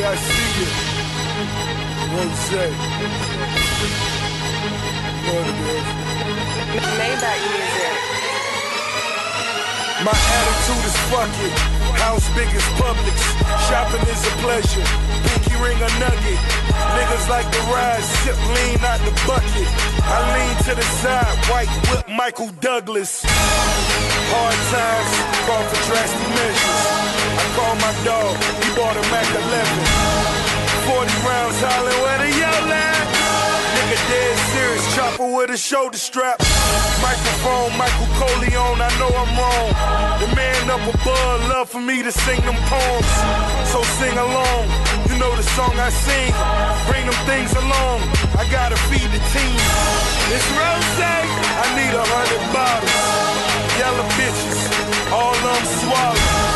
I see you. Rose. Know what it is. Maybach music. My attitude is fuck it. House big as Publix. Shopping is a pleasure. Pinky ring a nugget. Niggas like to ride, sip lean out the bucket. I lean to the side, white whip Michael Douglas. Hard times, call for drastic measures. I call my dog, he bought a Mac 11. 40 rounds hollering where the yell at. Nigga dead serious, chopper with a shoulder strap. Microphone, Michael Corleone, I know I'm wrong. The man up above love for me to sing them poems. So sing along, you know the song I sing. Bring them things along, I gotta feed the team. It's Rose, I need 100 bottles. Yellow bitches, all of them swallow.